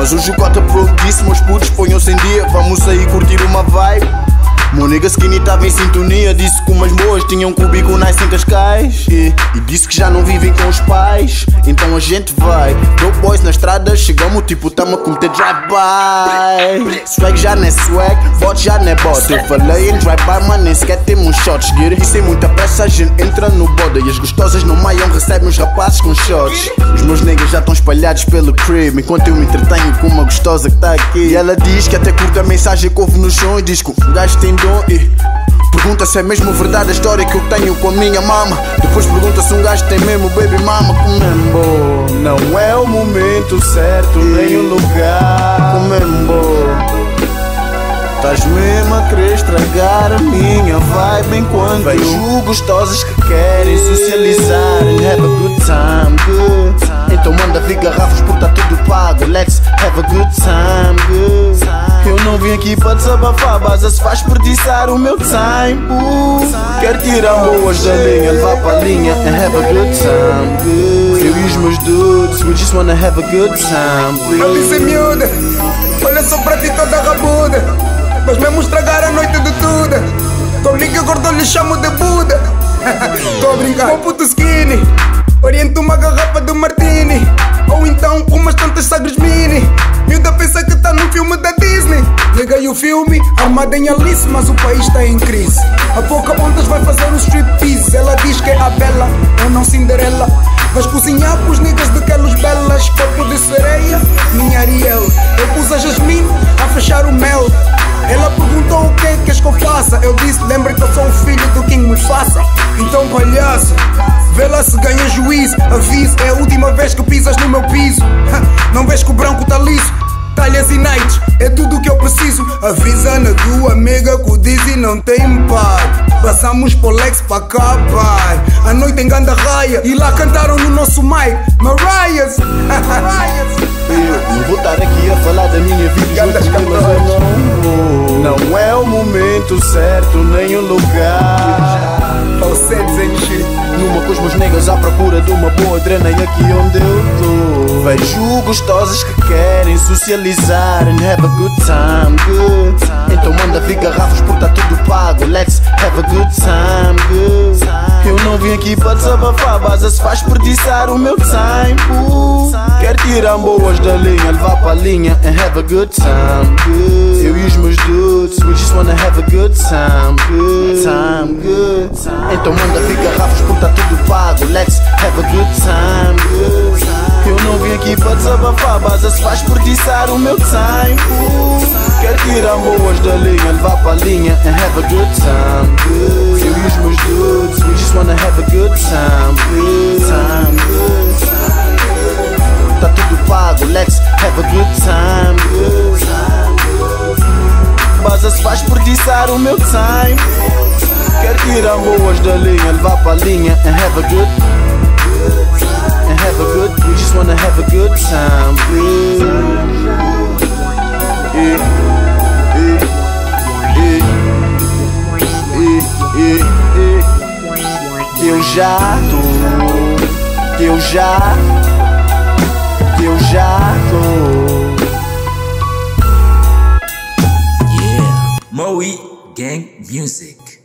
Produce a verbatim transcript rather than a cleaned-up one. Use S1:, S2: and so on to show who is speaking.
S1: Mas hoje o cota pro disse, meus putos ponham-se em dia. Vamos sair curtir uma vibe. Meu nigga skinny tava em sintonia. Disse que umas boas tinham um cubico nice em Cascais e, e disse que já não vivem com os pais. Então a gente vai, dope boys na estrada. Chegamos tipo tamo a cometer drive-by. Swag já não é swag, bot já não é bot. Eu falei em drive-by, mas nem sequer temos shots. Get it? E sem muita pressa a gente entra no boda. E as gostosas não maiam, recebem os rapazes com shots. Os meus niggas já estão espalhados pelo crib, enquanto eu me entretenho com uma gostosa que tá aqui. E ela diz que até curta a mensagem que ouve no chão. E diz que o gajo tem dom e pergunta se é mesmo verdade a história que eu tenho com a minha mama. Depois pergunta se um gajo tem mesmo baby mama. Comembo, não é o momento certo nem o lugar. Comembo, estás mesmo a querer estragar a minha vibe enquanto vejo gostosas que querem socializar and have a good time, good time. Então manda vir garrafas porque tá tudo pago. Let's have a good time, good. Eu não vim aqui para desabafar, mas se faz desperdiçar o meu tempo. Quero tirar boas da linha, levar para a linha and have a good time, good. Eu e os meus dudes, we just wanna have a good time, good.
S2: Eu disse miúda, olha só para ti toda rabuda. Mas mesmo estragar a noite de tudo. Tô liga gordo, lhe chamo de Buda. Tô a brincar. Com puto skinny, oriento uma garrafa de martini. Ou então umas tantas sagres mini. Miúda pensa que tá num filme da Disney. Liguei o filme, armada em Alice, mas o país tá em crise. A Pocahontas vai fazer um striptease. Ela diz que é a Bela, ou não Cinderela. Vais cozinhar pros niggas daquelas belas. Corpo de sereia, minha Ariel. Eu pus a Jasmine a fechar o mel. Ela perguntou o que é que queres que eu faça. Eu disse, lembra que eu sou o filho do King Mufasa. Então palhaça, vê lá se ganha juízo. Aviso, é a última vez que pisas no meu piso. Não vês que o branco tá liso. Talhas e nights, é tudo o que eu preciso. Avisa na tua amiga que o Dizzy não tem par. Passamos por Lex pra acabar. A noite em ganda raia e lá cantaram no nosso mic Mariah's.
S1: Eu não vou estar aqui a falar da minha vida, mas eu não vou. Não é o momento certo nem o lugar.
S2: Falsetes em shit.
S1: Numa com os meus negros à procura de uma boa drena. E aqui onde eu tô vejo gostosas que querem socializar and have a good time, good time. Então manda vir garrafas porque tá tudo pago. Let's have a good time, good time. Eu não vim aqui para desabafar, mas se faz desperdiçar o meu tempo. Quero tirar boas da linha, levar para a linha and have a good time, good. Eu e os meus dudes, we just wanna have a good time, good time, good time. Então manda vir garrafas porque tá tudo pago. Let's have a good time, good time. Eu não vim aqui para desabafar, mas se faz desperdiçar o meu tempo. Quero tirar boas da linha, levar para a linha and have a good time, good. Eu e os meus dudes, we just wanna have a good time, good time, good time. Tá tudo pago, let's have a good time, good time. Mas se faz desperdiçar o meu time. Quero tirar boas da linha, levar para a linha and have a good and have a good, we just wanna have a good time, good. Yeah, yeah, yeah, yeah, yeah. Que eu já tô, que eu já, que eu já tô.
S3: Yeah, Moe Gang Music.